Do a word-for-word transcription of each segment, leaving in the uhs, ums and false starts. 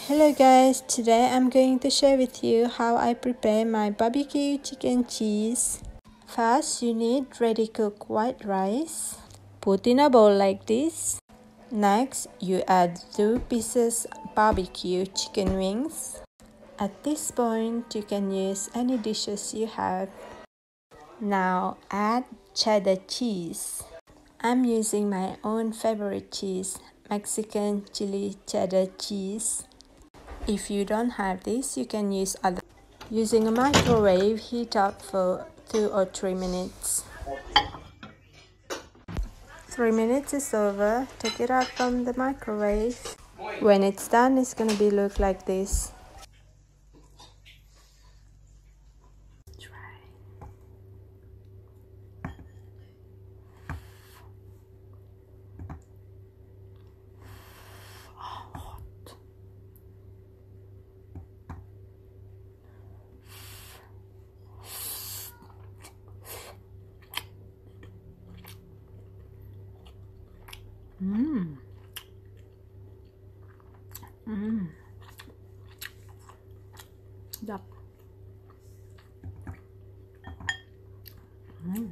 Hello guys, today I'm going to share with you how I prepare my B B Q chicken cheese. First, you need ready cooked white rice. Put in a bowl like this. Next, you add two pieces B B Q chicken wings. At this point, you can use any dishes you have. Now add cheddar cheese. I'm using my own favorite cheese, Mexican chili cheddar cheese. If you don't have this, you can use other. Using a microwave, heat up for two or three minutes. Three minutes is over. Take it out from the microwave. When it's done, it's gonna be look like this. Mmm. Mmm. Yup. Mmm.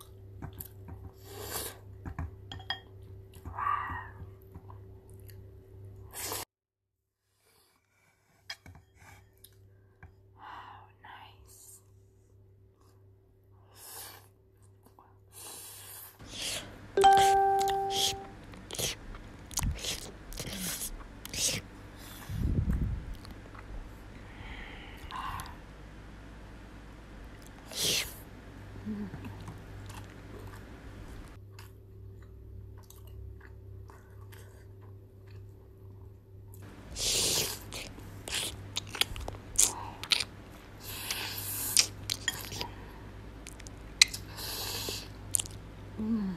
Mm.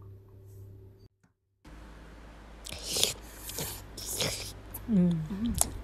Mm.